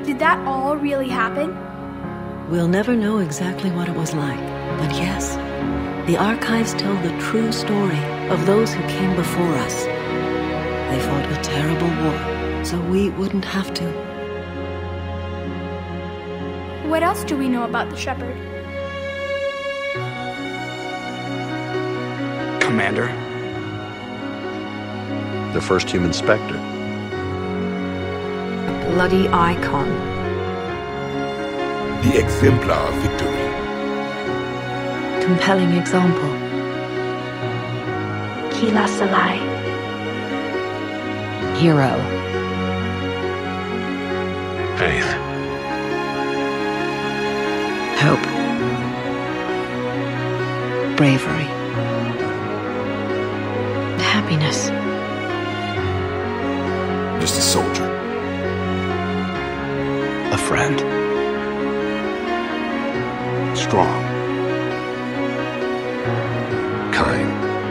Did that all really happen? We'll never know exactly what it was like, but yes, the archives tell the true story of those who came before us. They fought a terrible war, so we wouldn't have to. What else do we know about the Shepherd? Commander. The first human Spectre. Bloody icon. The exemplar of victory. Compelling example. Kila Salai. Hero. Faith. Hope. Bravery. Happiness. Just a soldier. A friend. Strong. Kind.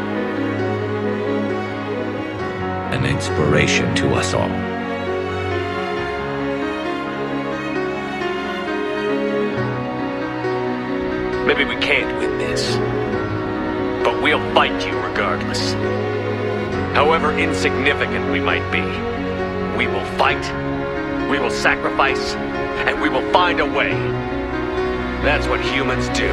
An inspiration to us all. Maybe we can't win this, but we'll fight you regardless. However insignificant we might be, we will fight, we will sacrifice, and we will find a way. That's what humans do.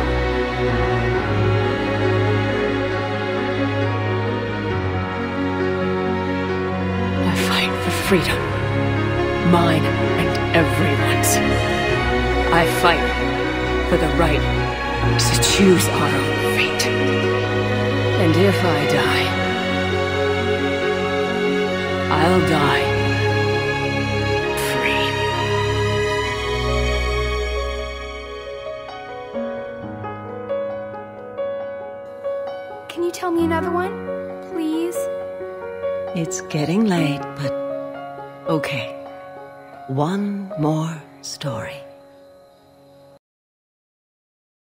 I fight for freedom. Mine and everyone's. I fight for the right to choose our own fate. And if I die, I'll die free. Can you tell me another one, please? It's getting late, but okay. One more story.